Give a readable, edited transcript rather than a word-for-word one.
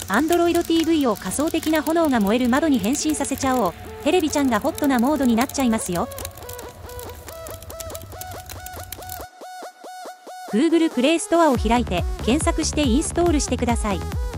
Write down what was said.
Android TV を仮想的な炎が燃える窓に変身させちゃおう。テレビちゃんがホットなモードになっちゃいますよ。Google プレイストアを開いて検索してインストールしてください。